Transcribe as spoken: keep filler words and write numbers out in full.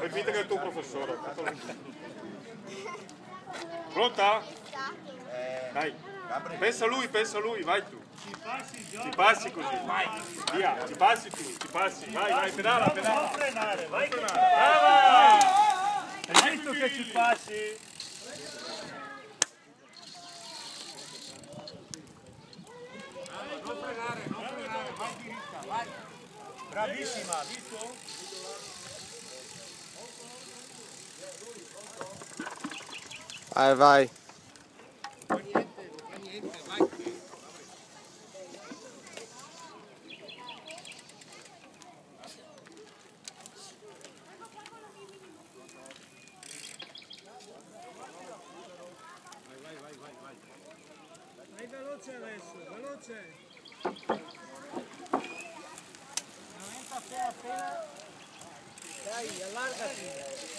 Fai finta che è il tuo professore. Pronta? Dai. Pensa a lui, pensa a lui, vai tu. Ci passi così. Vai. Via, ci passi tu, ci passi. Vai, vai, pedala, pedala. Non frenare, vai che Brava! hai visto che ci passi? Non frenare, non frenare, vai diritta, vai. Bravissima, visto? Vai, vai. Non fa niente, non fa niente, vai. Vai, vai, vai, vai. Vai veloce adesso, veloce. Veramente appena appena. Dai, allargati.